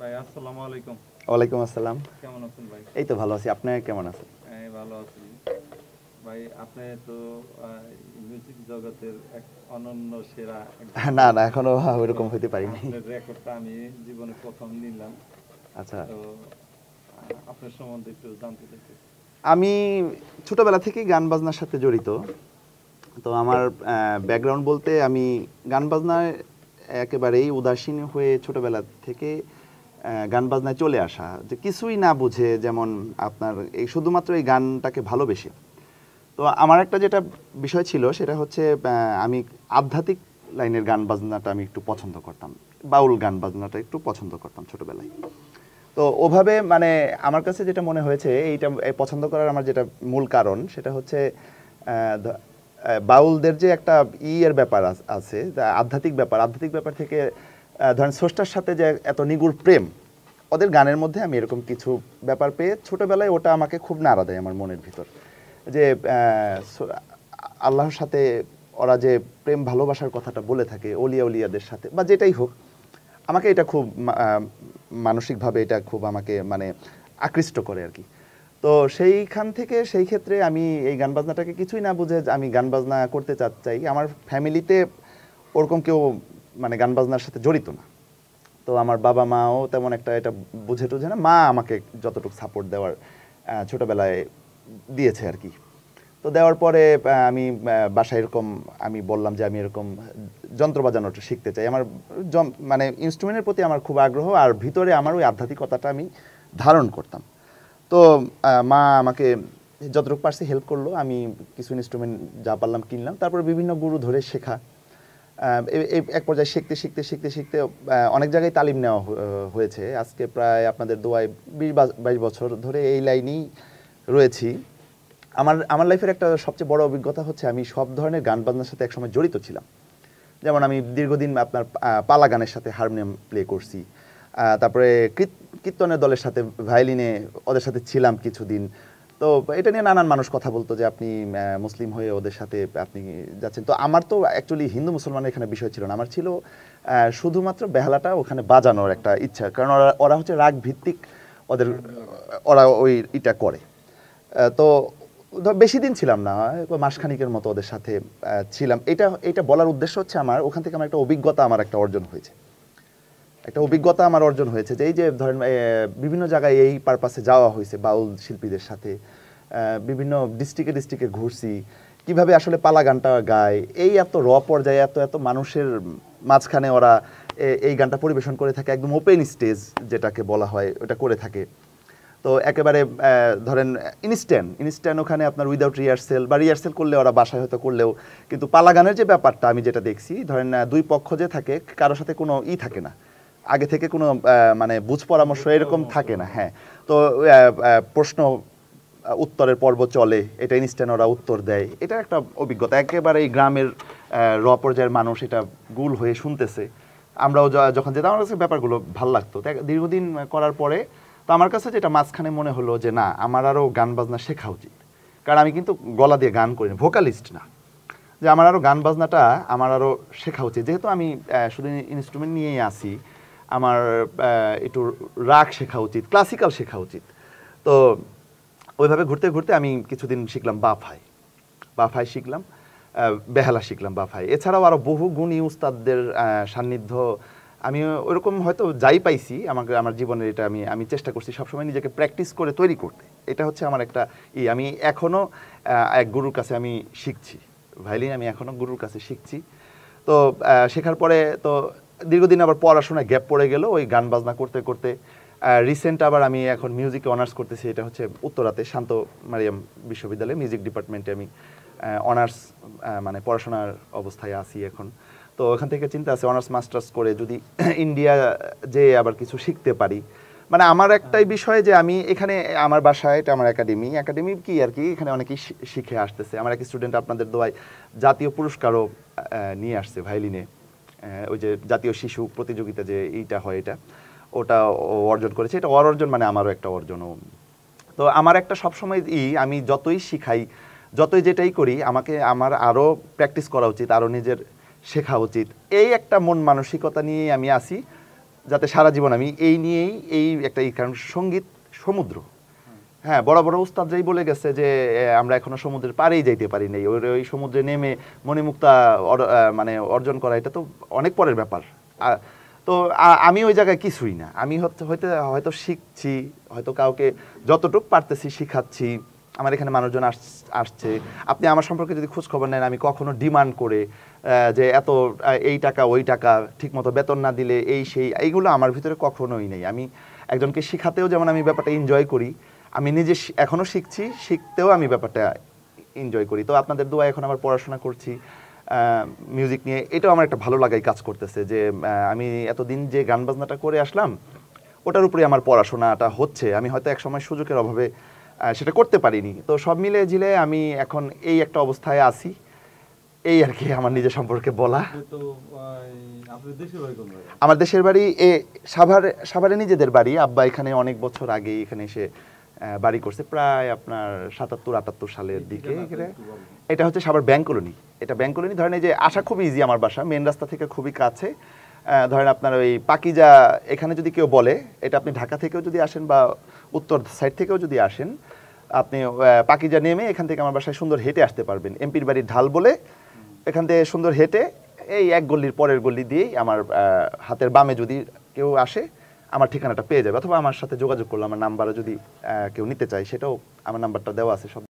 ভাই আসসালামু আলাইকুম। ওয়ালাইকুম আসসালাম। কেমন আছেন ভাই? এই তো ভালো আছি। আপনি কেমন আছেন? এই ভালো আছি। ভাই আপনি তো মিউজিক জগতের এক অনন্য সেরা একজন না, না ব্যক্তি। এখনো তো ওইরকম হইতে পারিনি। আপনার রেকর্ডটা আমি জীবনে প্রথম নিলাম। আচ্ছা। তো আপনার সম্বন্ধে একটু জানতে চাইছি। আমি ছোটবেলা থেকেই গান বাজনার সাথে জড়িত। তো আমার ব্যাকগ্রাউন্ড বলতে আমি গান বাজনায় একেবারেই উদাসীন হয়ে ছোটবেলা থেকে গান বাজনায় চলে আসা। যে কিছুই না বুঝে যেমন আপনার এই শুধুমাত্র এই গানটাকে ভালোবেসে। তো আমার একটা যেটা বিষয় ছিল সেটা হচ্ছে আমি আধ্যাত্মিক লাইনের গান বাজনাটা আমি একটু পছন্দ করতাম। বাউল গান বাজনাটা একটু পছন্দ করতাম ছোটবেলায়। তো ওভাবে মানে আমার কাছে যেটা মনে হয়েছে এইটা এই পছন্দ করার আমার যেটা মূল কারণ সেটা হচ্ছে বাউলদের যে একটা ইয়ের ব্যাপার আছে আধ্যাত্মিক ব্যাপার থেকে ধরেন স্রষ্টার সাথে যে এত নিগুড় প্রেম ওদের গানের মধ্যে আমি এরকম কিছু ব্যাপার পেয়ে ছোটবেলায় ওটা আমাকে খুব নাড়া দেয় আমার মনের ভিতর যে আল্লাহর সাথে ওরা যে প্রেম ভালোবাসার কথাটা বলে থাকে অলিয়া উলিয়াদের সাথে বা যেটাই হোক আমাকে এটা খুব মানসিকভাবে এটা খুব আমাকে মানে আকৃষ্ট করে আর কি। তো সেইখান থেকে সেই ক্ষেত্রে আমি এই গান বাজনাটাকে কিছুই না বুঝে আমি গান বাজনা করতে চাই। আমার ফ্যামিলিতে ওরকম কেউ মানে গান বাজনার সাথে জড়িত না। তো আমার বাবা মাও তেমন একটা এটা বুঝে টুঝে না। মা আমাকে যতটুকু সাপোর্ট দেওয়ার ছোটবেলায় দিয়েছে আর কি। তো দেওয়ার পরে আমি বাসায় এরকম আমি বললাম যে আমি এরকম যন্ত্র বাজানোটা শিখতে চাই। আমার মানে ইনস্ট্রুমেন্টের প্রতি আমার খুব আগ্রহ আর ভিতরে আমার ওই আধ্যাত্মিকতাটা আমি ধারণ করতাম। তো মা আমাকে যতটুকু পারছে হেল্প করলো। আমি কিছু ইনস্ট্রুমেন্ট যা পারলাম কিনলাম। তারপরে বিভিন্ন গুরু ধরে শেখা। এক পর্যায়ে শিখতে অনেক জায়গায় তালিম নেওয়া হয়েছে। আজকে প্রায় আপনাদের দোয়ায় 20-22 বছর ধরে এই লাইনেই রয়েছি। আমার লাইফের একটা সবচেয়ে বড় অভিজ্ঞতা হচ্ছে আমি সব ধরনের গান বাজনার সাথে একসময় জড়িত ছিলাম। যেমন আমি দীর্ঘদিন আপনার পালা গানের সাথে হারমোনিয়াম প্লে করছি। তারপরে কীর্তনের দলের সাথে ভায়োলিনে ওদের সাথে ছিলাম কিছুদিন। তো এটা নিয়ে নানান মানুষ কথা বলতো যে আপনি মুসলিম হয়ে ওদের সাথে আপনি যাচ্ছেন। তো আমার তো অ্যাকচুয়ালি হিন্দু মুসলমানের এখানে বিষয় ছিল না। আমার ছিল শুধুমাত্র বেহালাটা ওখানে বাজানোর একটা ইচ্ছা। কারণ ওরা হচ্ছে রাগ ভিত্তিক ওদের ওরা ওই এটা করে। তো বেশি দিন ছিলাম না, মাসখানিকের মতো ওদের সাথে ছিলাম। এটা বলার উদ্দেশ্য হচ্ছে আমার ওখান থেকে আমার একটা অভিজ্ঞতা আমার অর্জন হয়েছে যে এই যে ধরেন বিভিন্ন জায়গায় এই পারপাসে যাওয়া হয়েছে বাউল শিল্পীদের সাথে। বিভিন্ন ডিস্ট্রিক্টে ঘুরছি কিভাবে আসলে পালা গানটা গায় এই এত পর্যায়ে এত মানুষের মাঝখানে ওরা এই গানটা পরিবেশন করে থাকে একদম ওপেন স্টেজ যেটাকে বলা হয় ওটা করে থাকে। তো একেবারে ধরেন ইনস্ট্যান্ট ওখানে আপনার উইদাউট রিহার্সেল বা রিহার্সেল করলে ওরা বাসায় হয়তো করলেও কিন্তু পালা গানের যে ব্যাপারটা আমি যেটা দেখছি ধরেন দুই পক্ষ যে থাকে কারোর সাথে কোনো থাকে না আগে থেকে কোনো মানে বুঝ পরামর্শ এরকম থাকে না। হ্যাঁ, তো প্রশ্ন উত্তরের পর্ব চলে, এটা ইনস্ট্যান্ট ওরা উত্তর দেয়। এটা একটা অভিজ্ঞতা একেবারে এই গ্রামের পর্যায়ের মানুষ এটা গুল হয়ে শুনতেছে। আমরাও যখন যেতাম আমার কাছে ব্যাপারগুলো ভাল লাগতো। দীর্ঘদিন করার পরে তো আমার কাছে যেটা মাঝখানে মনে হলো যে না আমার আরও গান বাজনা শেখা উচিত। কারণ আমি কিন্তু গলা দিয়ে গান করি না, ভোকালিস্ট না, যে আমার আরও গান বাজনাটা আমার আরও শেখা উচিত। যেহেতু আমি শুধু ইনস্ট্রুমেন্ট নিয়েই আসি, আমার একটু রাগ শেখা উচিত, ক্লাসিক্যাল শেখা উচিত। তো ওইভাবে ঘুরতে ঘুরতে আমি কিছুদিন শিখলাম বাফাই শিখলাম, বেহালা শিখলাম বাফাই। এছাড়াও আরও বহু গুণী উস্তাদদের সান্নিধ্য আমি ওইরকম হয়তো যাই পাইছি আমার জীবনের। এটা আমি চেষ্টা করছি সবসময় নিজেকে প্র্যাকটিস করে তৈরি করতে। এটা হচ্ছে আমার একটা আমি এখনও এক গুরুর কাছে আমি শিখছি ভায়োলিন, আমি এখনও গুরুর কাছে শিখছি। তো শেখার পরে তো দীর্ঘদিন আবার পড়াশোনায় গ্যাপ পড়ে গেল ওই গান বাজনা করতে করতে। রিসেন্ট আবার আমি এখন মিউজিকে অনার্স করতেছি। এটা হচ্ছে উত্তরাতে শান্ত মারিয়াম বিশ্ববিদ্যালয়ে মিউজিক ডিপার্টমেন্টে আমি অনার্স মানে পড়াশোনার অবস্থায় আছি এখন। তো ওখান থেকে চিন্তা আছে অনার্স মাস্টার্স করে যদি ইন্ডিয়া যে আবার কিছু শিখতে পারি। মানে আমার একটাই বিষয় যে আমি এখানে আমার বাসায় এটা আমার একাডেমি কি আর কি এখানে অনেকেই শিখে আসতেছে। আমার এক স্টুডেন্ট আপনাদের দোয়ায় জাতীয় পুরস্কারও নিয়ে আসছে ভায়োলিনে। ওই যে জাতীয় শিশু প্রতিযোগিতা যে এইটা হয় ওটা অর্জন করেছে। এটা অর্জন মানে আমারও একটা অর্জনও। তো আমার একটা সবসময় আমি যতই শিখাই যতই যেটাই করি আমার আরও প্র্যাকটিস করা উচিত, আরও নিজের শেখা উচিত। এই একটা মন মানসিকতা নিয়ে আমি আসি। যাতে সারা জীবন আমি এই নিয়েই এই একটা কারণ সঙ্গীত সমুদ্র। হ্যাঁ, বড় বড় উস্তাদরাই বলে গেছে যে আমরা এখনো সমুদ্রের পাড়েই যাইতে পারি নাই, ওই সমুদ্রে নেমে মণিমুক্তা মানে অর্জন করা এটা তো অনেক পরের ব্যাপার। তো আমি ওই জায়গায় কিছুই না, আমি হয়তো শিখছি, হয়তো কাউকে যতটুকু পারতেছি শিখাচ্ছি। আমার এখানে মানুষজন আসছে, আপনি আমার সম্পর্কে যদি খোঁজ খবর নেন, আমি কখনো ডিমান্ড করে যে এত এই টাকা ওই টাকা ঠিকমতো বেতন না দিলে এই সেই, এইগুলো আমার ভিতরে কখনোই নেই। আমি একজনকে শিখাতেও যেমন আমি ব্যাপারটা এনজয় করি, আমি নিজে এখনও শিখছি, শিখতেও আমি ব্যাপারটা এনজয় করি। তো আপনাদের দোয়া এখন আবার পড়াশোনা করছি মিউজিক নিয়ে, এটাও আমার একটা ভালো লাগাই কাজ করতেছে যে আমি এতদিন যে গান বাজনাটা করে আসলাম ওটার উপরে আমার পড়াশোনাটা হচ্ছে। আমি হয়তো এক সময় সুযোগের অভাবে সেটা করতে পারিনি, তো সব মিলে ঝিলে আমি এখন এই একটা অবস্থায় আছি। এই আর কি আমার নিজের সম্পর্কে বলা। আমার দেশের বাড়ি সাভারে নিজেদের বাড়ি। আব্বা এখানে অনেক বছর আগে এখানে এসে বাড়ি করছে, প্রায় আপনার 77-78 সালের দিকে। এটা হচ্ছে সাভার ব্যাংক কলোনি। এটা ব্যাংক কলোনি, ধরেন এই যে আসা খুব ইজি, আমার বাসা মেন রাস্তা থেকে খুবই কাছে। ধরেন আপনার ওই পাকিজা এখানে যদি কেউ বলে, এটা আপনি ঢাকা থেকেও যদি আসেন বা উত্তর সাইড থেকেও যদি আসেন, আপনি পাকিজা নেমে এখান থেকে আমার বাসায় সুন্দর হেঁটে আসতে পারবেন। এমপির বাড়ির ঢাল বলে এখান থেকে সুন্দর হেঁটে এই এক গল্লির পরের গল্লি দিয়েই আমার হাতের বামে যদি কেউ আসে আমার ঠিকানাটা পেয়ে যাবে, অথবা আমার সাথে যোগাযোগ করলে আমার নাম্বারও যদি কেউ নিতে চায় সেটাও আমার নাম্বারটা দেওয়া আছে সব।